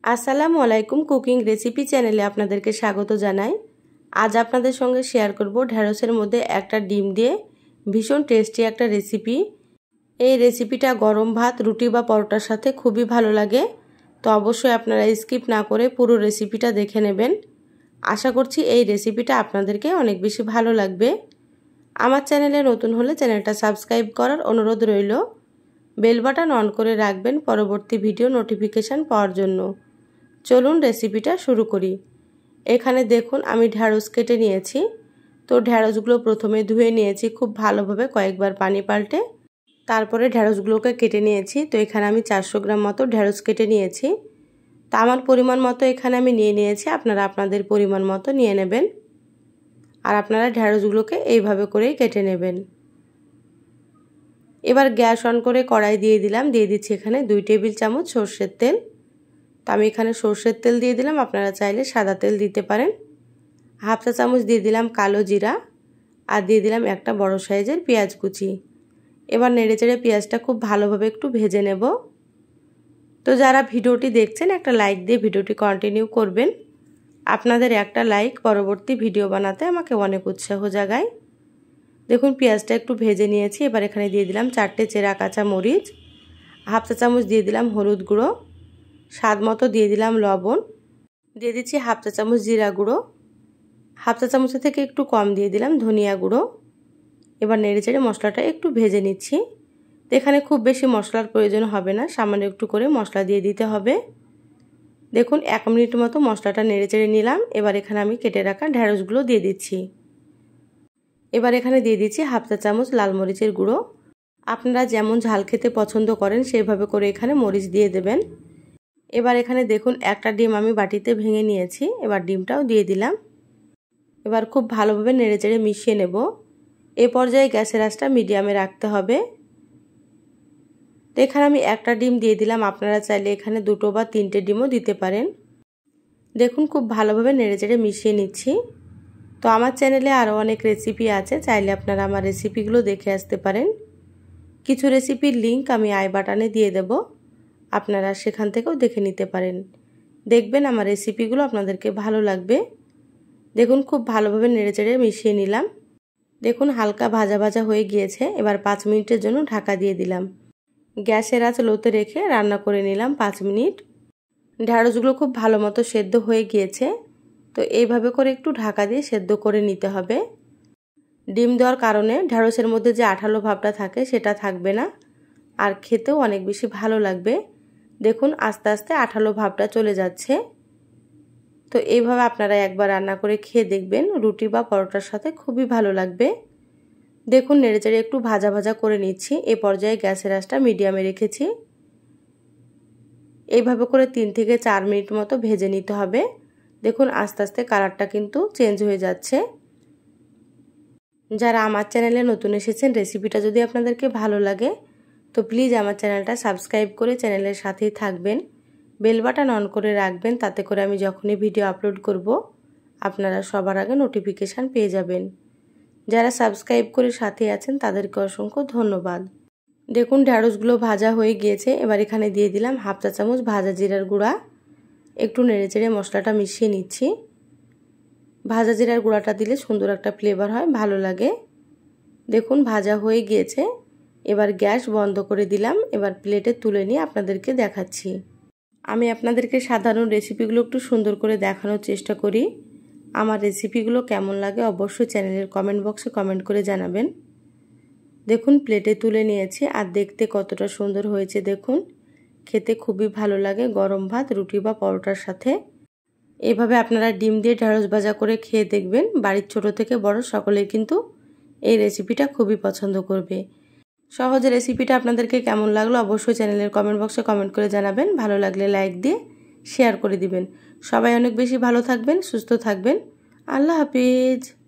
আসসালামু আলাইকুম cooking recipe চ্যানেলে আপনাদেরকে স্বাগত জানাই। আজ আপনাদের সঙ্গে শেয়ার করব ঢেঁড়সের মধ্যে একটা ডিম দিয়ে ভীষণ টেস্টি একটা রেসিপি। এই রেসিপিটা গরম ভাত, রুটি বা পরোটার সাথে খুবই ভালো লাগে। তো অবশ্যই আপনারা স্কিপ না করে পুরো রেসিপিটা দেখে নেবেন। আশা করছি এই রেসিপিটা আপনাদেরকে অনেক বেশি ভালো লাগবে। আমার চ্যানেলে নতুন হলে চ্যানেলটা সাবস্ক্রাইব করার অনুরোধ রইল। বেল বাটন অন করে রাখবেন পরবর্তী ভিডিও নোটিফিকেশান পাওয়ার জন্য। চলুন রেসিপিটা শুরু করি। এখানে দেখুন আমি ঢেঁড়স কেটে নিয়েছি। তো ঢেঁড়সগুলো প্রথমে ধুয়ে নিয়েছি খুব ভালোভাবে কয়েকবার পানি পাল্টে, তারপরে ঢেঁড়সগুলোকে কেটে নিয়েছি। তো এখানে আমি 400 গ্রাম মতো ঢেঁড়স কেটে নিয়েছি। তো আমার পরিমাণ মতো এখানে আমি নিয়ে নিয়েছি, আপনারা আপনাদের পরিমাণ মতো নিয়ে নেবেন। আর আপনারা ঢেঁড়সগুলোকে এইভাবে করেই কেটে নেবেন। এবার গ্যাস অন করে কড়াই দিয়ে দিচ্ছি এখানে 2 টেবিল চামচ সরষের তেল। তো আমি এখানে সরষের তেল দিয়ে দিলাম, আপনারা চাইলে সাদা তেল দিতে পারেন। হাফ চা চামচ দিয়ে দিলাম কালো জিরা, আর দিয়ে দিলাম একটা বড় সাইজের পেঁয়াজ কুচি। এবার নেড়েচেড়ে পেঁয়াজটা খুব ভালোভাবে একটু ভেজে নেব। তো যারা ভিডিওটি দেখছেন একটা লাইক দিয়ে ভিডিওটি কন্টিনিউ করবেন। আপনাদের একটা লাইক পরবর্তী ভিডিও বানাতে আমাকে অনেক উৎসাহ জাগায়। দেখুন পেঁয়াজটা একটু ভেজে নিয়েছি। এবার এখানে দিয়ে দিলাম 4টে চেরা কাঁচা মরিচ, হাফ চা চামচ দিয়ে দিলাম হলুদ গুঁড়ো, স্বাদ মতো দিয়ে দিলাম লবণ, দিয়ে দিচ্ছি হাফ চা চামচ জিরা গুঁড়ো, হাফ চা চামচের থেকে একটু কম দিয়ে দিলাম ধনিয়া গুঁড়ো। এবার নেড়েচেড়ে মশলাটা একটু ভেজে নিচ্ছি। তো এখানে খুব বেশি মশলার প্রয়োজন হবে না, সামান্য একটু করে মশলা দিয়ে দিতে হবে। দেখুন 1 মিনিট মতো মশলাটা নেড়েচেড়ে নিলাম। এবার এখানে আমি কেটে রাখা ঢেঁড়সগুলো দিয়ে দিচ্ছি। এবার এখানে দিয়ে দিচ্ছি হাফ চা চামচ লাল মরিচের গুঁড়ো। আপনারা যেমন ঝাল খেতে পছন্দ করেন সেইভাবে করে এখানে মরিচ দিয়ে দেবেন। এবার এখানে দেখুন একটা ডিম আমি বাটিতে ভেঙে নিয়েছি। এবার ডিমটাও দিয়ে দিলাম। এবার খুব ভালোভাবে নেড়েচেড়ে মিশিয়ে নেব। এ পর্যায়ে গ্যাসের আঁচটা মিডিয়ামে রাখতে হবে। তো এখানে আমি একটা ডিম দিয়ে দিলাম, আপনারা চাইলে এখানে 2টো বা 3টে ডিমও দিতে পারেন। দেখুন খুব ভালোভাবে নেড়েচেড়ে মিশিয়ে নিচ্ছি। তো আমার চ্যানেলে আরও অনেক রেসিপি আছে, চাইলে আপনারা আমার রেসিপিগুলো দেখে আসতে পারেন। কিছু রেসিপির লিংক আমি আই বাটনে দিয়ে দেব, আপনারা সেখান থেকেও দেখে নিতে পারেন। দেখবেন আমার রেসিপিগুলো আপনাদেরকে ভালো লাগবে। দেখুন খুব ভালোভাবে নেড়েচেড়ে মিশিয়ে নিলাম। দেখুন হালকা ভাজা ভাজা হয়ে গিয়েছে। এবার 5 মিনিটের জন্য ঢাকা দিয়ে দিলাম। গ্যাসের আঁচ লোতে রেখে রান্না করে নিলাম 5 মিনিট। ঢেঁড়সগুলো খুব ভালো মতো সেদ্ধ হয়ে গিয়েছে। তো এইভাবে করে একটু ঢাকা দিয়ে সেদ্ধ করে নিতে হবে। ডিম দেওয়ার কারণে ঢেঁড়সের মধ্যে যে আঠালো ভাবটা থাকে সেটা থাকবে না, আর খেতেও অনেক বেশি ভালো লাগবে। দেখুন আস্তে আস্তে আঠালো ভাবটা চলে যাচ্ছে। তো এইভাবে আপনারা একবার রান্না করে খেয়ে দেখবেন, রুটি বা পরোটার সাথে খুবই ভালো লাগবে। দেখুন নেড়েচেড়ে একটু ভাজা ভাজা করে নিচ্ছি। এ পর্যায়ে গ্যাসের আঁচটা মিডিয়ামে রেখেছি। এইভাবে করে 3 থেকে 4 মিনিট মতো ভেজে নিতে হবে। দেখুন আস্তে আস্তে কালারটা কিন্তু চেঞ্জ হয়ে যাচ্ছে। যারা আমার চ্যানেলে নতুন এসেছেন, রেসিপিটা যদি আপনাদেরকে ভালো লাগে তো প্লিজ আমার চ্যানেলটা সাবস্ক্রাইব করে চ্যানেলের সাথেই থাকবেন। বেল বাটন অন করে রাখবেন, তাতে করে আমি যখনই ভিডিও আপলোড করব আপনারা সবার আগে নোটিফিকেশান পেয়ে যাবেন। যারা সাবস্ক্রাইব করে সাথে আছেন তাদেরকে অসংখ্য ধন্যবাদ। দেখুন ঢেঁড়সগুলো ভাজা হয়ে গিয়েছে। এবার এখানে দিয়ে দিলাম হাফ চা চামচ ভাজা জিরার গুঁড়া। একটু নেড়েচেড়ে মশলাটা মিশিয়ে নিচ্ছি। ভাজা জিরার গুঁড়াটা দিলে সুন্দর একটা ফ্লেভার হয়, ভালো লাগে। দেখুন ভাজা হয়ে গিয়েছে। এবার গ্যাস বন্ধ করে দিলাম। এবার প্লেটে তুলে নিয়ে আপনাদেরকে দেখাচ্ছি। আমি আপনাদেরকে সাধারণ রেসিপিগুলো একটু সুন্দর করে দেখানোর চেষ্টা করি। আমার রেসিপিগুলো কেমন লাগে অবশ্যই চ্যানেলের কমেন্ট বক্সে কমেন্ট করে জানাবেন। দেখুন প্লেটে তুলে নিয়েছি, আর দেখতে কতটা সুন্দর হয়েছে দেখুন। খেতে খুবই ভালো লাগে গরম ভাত, রুটি বা পরোটার সাথে। এভাবে আপনারা ডিম দিয়ে ঢেঁড়স ভাজা করে খেয়ে দেখবেন। বাড়ির ছোট থেকে বড় সকলেই কিন্তু এই রেসিপিটা খুবই পছন্দ করবে। সহজ রেসিপিটা আপনাদেরকে কেমন লাগলো অবশ্যই চ্যানেলের কমেন্ট বক্সে কমেন্ট করে জানাবেন। ভালো লাগলে লাইক দিয়ে শেয়ার করে দিবেন। সবাই অনেক বেশি ভালো থাকবেন, সুস্থ থাকবেন। আল্লাহ হাফিজ।